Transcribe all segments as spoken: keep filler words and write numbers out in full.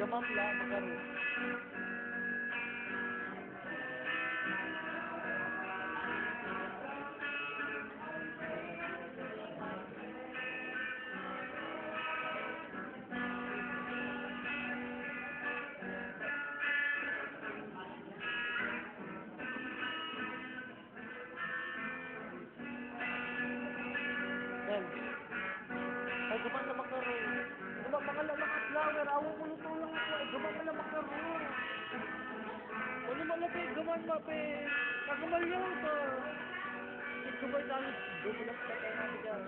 Gamam lang, magkaroon. Yan. Ay, gaman na magkaroon. Gaman, mga lalaki flower. Awang mo luto lang ako. Ay, gaman na magkaroon. Ano malapit, gaman mape. Kagamal yan ka. Gamay tayo. Gumulat ka tayo namin dyan.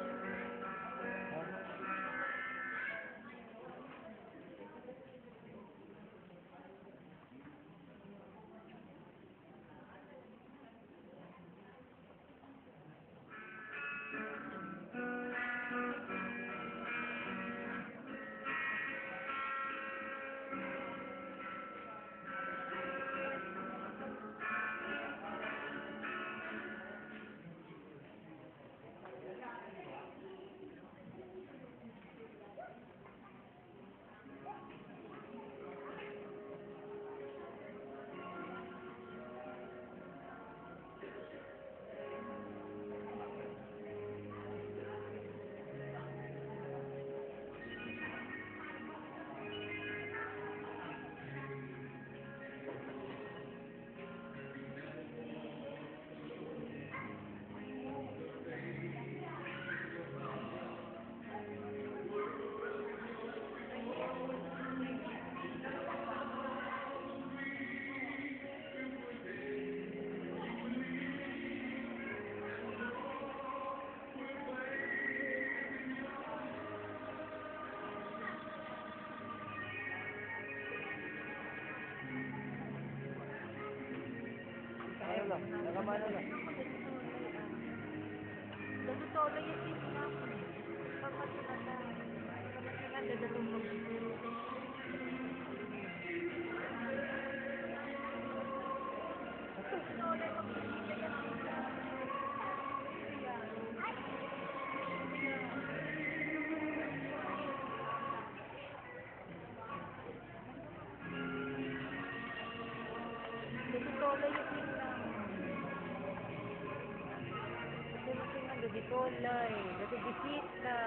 Ano lang, nakamana lang. Dadutolo yung tito na ako. Pagpatunan na. Pagpatunan, dadutolo. Dadutolo yung tito na. Dadutolay. Dadubisita.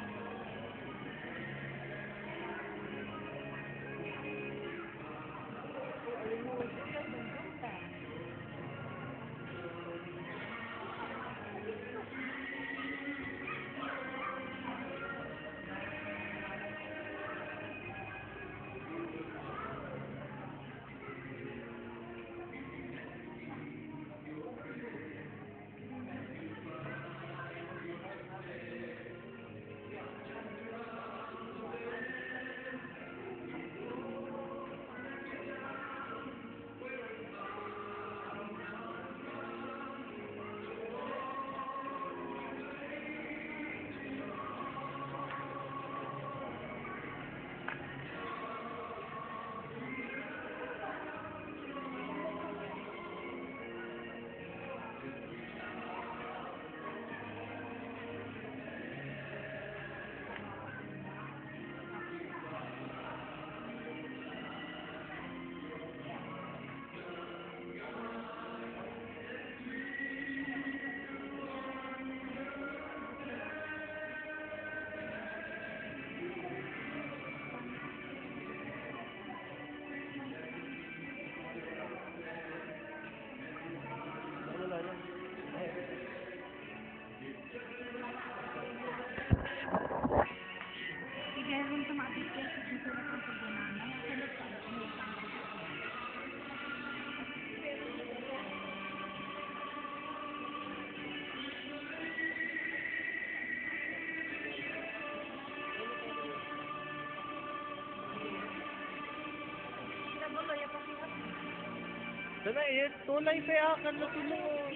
Sana eh, tulay pa akan na tulong.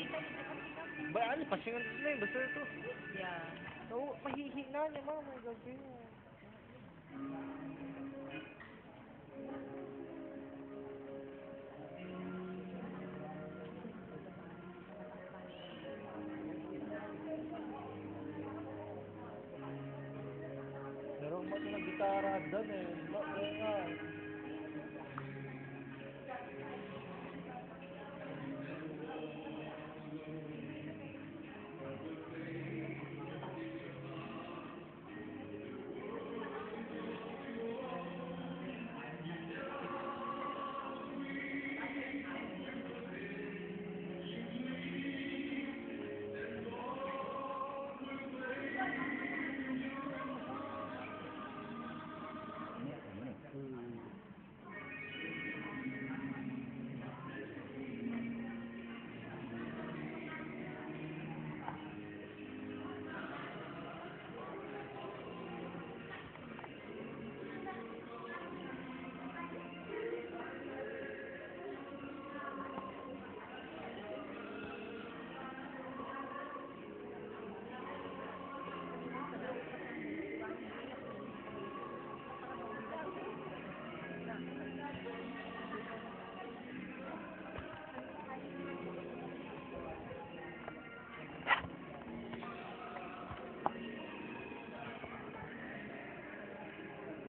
Ba, ano, pasingan sila eh, basta ito. Yeah. So, mahihi na niya, mama, may gabi niya. Meron mo na gitara doon eh.